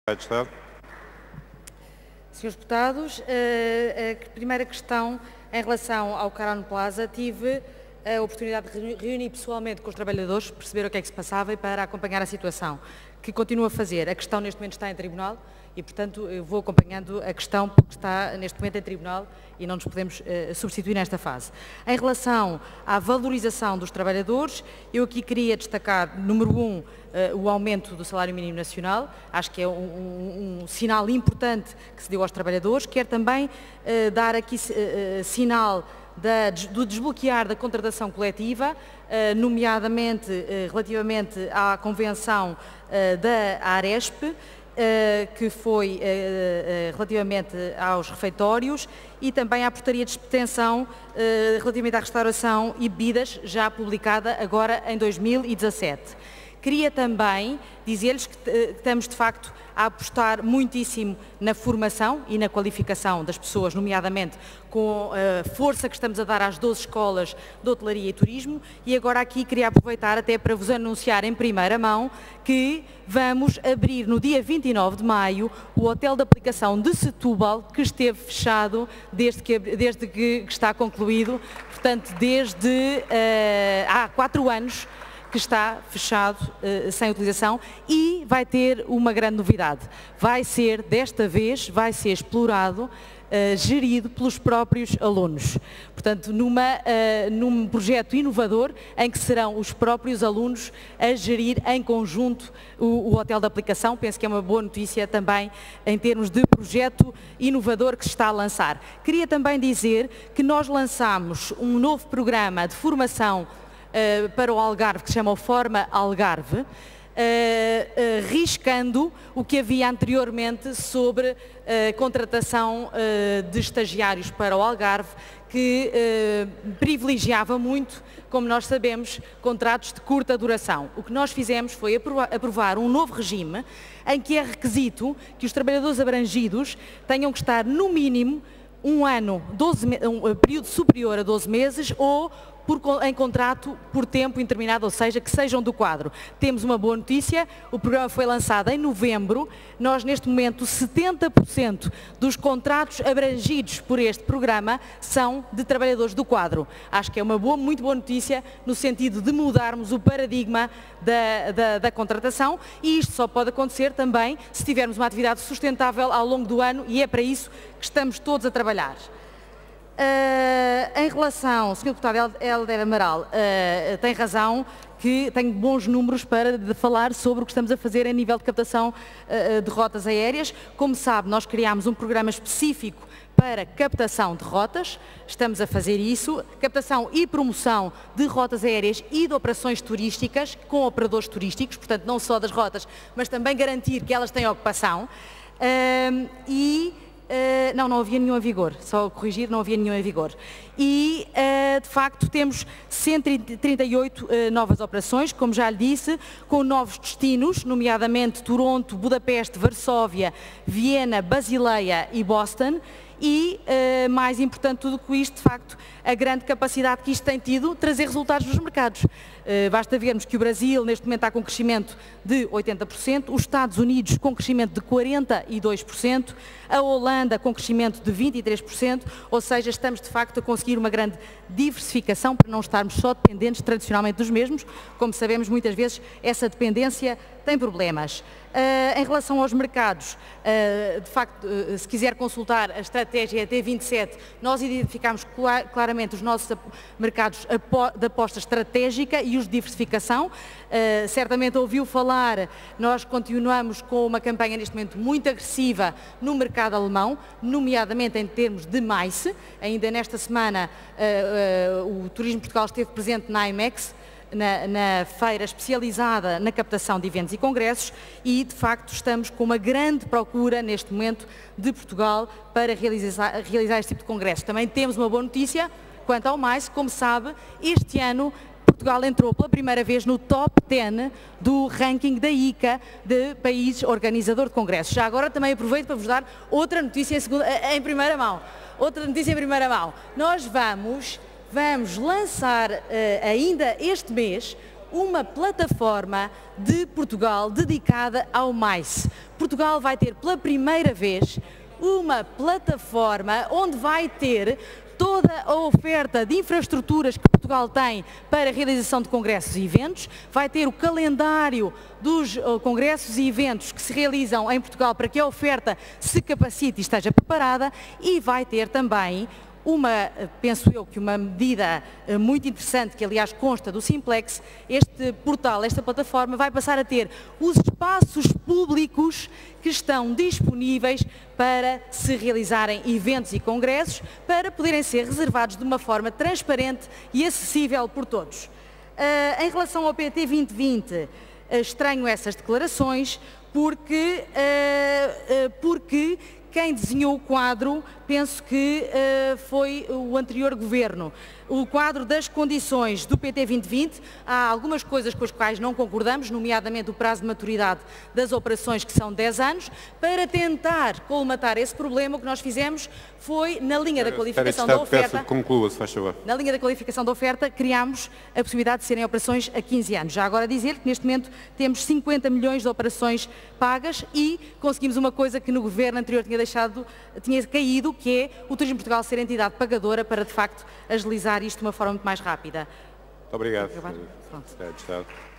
Senhores deputados, a primeira questão em relação ao Crown Plaza, tive a oportunidade de reunir pessoalmente com os trabalhadores, perceber o que é que se passava e para acompanhar a situação, que continuo a fazer. A questão neste momento está em tribunal e, portanto, eu vou acompanhando a questão porque está neste momento em tribunal e não nos podemos substituir nesta fase. Em relação à valorização dos trabalhadores, eu aqui queria destacar, número 1, o aumento do salário mínimo nacional, acho que é um sinal importante que se deu aos trabalhadores. Quero também dar aqui sinal do desbloquear da contratação coletiva, nomeadamente relativamente à convenção da Aresp, que foi relativamente aos refeitórios, e também à portaria de expedição relativamente à restauração e bebidas, já publicada agora em 2017. Queria também dizer-lhes que estamos, de facto, a apostar muitíssimo na formação e na qualificação das pessoas, nomeadamente com a força que estamos a dar às 12 escolas de hotelaria e turismo, e agora aqui queria aproveitar até para vos anunciar em primeira mão que vamos abrir no dia 29 de maio o hotel de aplicação de Setúbal, que esteve fechado desde que está concluído, portanto, desde há 4 anos, que está fechado, sem utilização, e vai ter uma grande novidade. Desta vez, vai ser explorado, gerido pelos próprios alunos. Portanto, num projeto inovador em que serão os próprios alunos a gerir em conjunto o hotel de aplicação. Penso que é uma boa notícia também em termos de projeto inovador que se está a lançar. Queria também dizer que nós lançámos um novo programa de formação para o Algarve, que se chama o Forma Algarve, riscando o que havia anteriormente sobre contratação de estagiários para o Algarve, que privilegiava muito, como nós sabemos, contratos de curta duração. O que nós fizemos foi aprovar um novo regime em que é requisito que os trabalhadores abrangidos tenham que estar no mínimo um período superior a 12 meses ou em contrato por tempo indeterminado, ou seja, que sejam do quadro. Temos uma boa notícia, o programa foi lançado em novembro, nós neste momento 70% dos contratos abrangidos por este programa são de trabalhadores do quadro. Acho que é uma muito boa notícia no sentido de mudarmos o paradigma da contratação, e isto só pode acontecer também se tivermos uma atividade sustentável ao longo do ano, e é para isso que estamos todos a trabalhar. Em relação, o Sr. Deputado Helder Amaral tem razão que tenho bons números para falar sobre o que estamos a fazer a nível de captação de rotas aéreas. Como sabe, nós criámos um programa específico para captação de rotas, estamos a fazer isso, captação e promoção de rotas aéreas e de operações turísticas com operadores turísticos, portanto não só das rotas, mas também garantir que elas têm ocupação. Não havia nenhum em vigor, só corrigir, não havia nenhum em vigor. E, de facto, temos 138 novas operações, como já lhe disse, com novos destinos, nomeadamente Toronto, Budapeste, Varsóvia, Viena, Basileia e Boston. E, mais importante tudo com isto, de facto, a grande capacidade que isto tem tido trazer resultados nos mercados. Basta vermos que o Brasil, neste momento, está com crescimento de 80%, os Estados Unidos com crescimento de 42%, a Holanda com crescimento de 23%, ou seja, estamos, de facto, a conseguir uma grande diversificação para não estarmos só dependentes tradicionalmente dos mesmos. Como sabemos, muitas vezes, essa dependência tem problemas. Em relação aos mercados, de facto, se quiser consultar a estratégia T27, nós identificamos claramente os nossos mercados de aposta estratégica e os de diversificação. Certamente ouviu falar, nós continuamos com uma campanha neste momento muito agressiva no mercado alemão, nomeadamente em termos de MAIS. Ainda nesta semana o Turismo Portugal esteve presente na IMEX, na feira especializada na captação de eventos e congressos, e de facto estamos com uma grande procura neste momento de Portugal para realizar este tipo de congressos. Também temos uma boa notícia quanto ao MAIS. Como sabe, este ano Portugal entrou pela primeira vez no top 10 do ranking da ICA de país organizador de congressos. Já agora também aproveito para vos dar outra notícia em primeira mão. Nós vamos lançar ainda este mês uma plataforma de Portugal dedicada ao mais. Portugal vai ter pela primeira vez uma plataforma onde vai ter toda a oferta de infraestruturas que Portugal tem para a realização de congressos e eventos, vai ter o calendário dos congressos e eventos que se realizam em Portugal para que a oferta se capacite e esteja preparada, e vai ter também penso eu que uma medida muito interessante, que aliás consta do Simplex, este portal, esta plataforma vai passar a ter os espaços públicos que estão disponíveis para se realizarem eventos e congressos, para poderem ser reservados de uma forma transparente e acessível por todos. Em relação ao PT 2020, estranho essas declarações, porque quem desenhou o quadro, penso que foi o anterior governo. O quadro das condições do PT 2020, há algumas coisas com as quais não concordamos, nomeadamente o prazo de maturidade das operações, que são 10 anos. Para tentar colmatar esse problema, o que nós fizemos foi, na linha da qualificação da oferta... Conclua, se faz favor. Na linha da qualificação da oferta, criámos a possibilidade de serem operações a 15 anos. Já agora dizer que neste momento temos 50 milhões de operações pagas e conseguimos uma coisa que no governo anterior tinha caído, que é o Turismo de Portugal ser entidade pagadora para, de facto, agilizar isto de uma forma muito mais rápida. Muito obrigado, Secretário de Estado.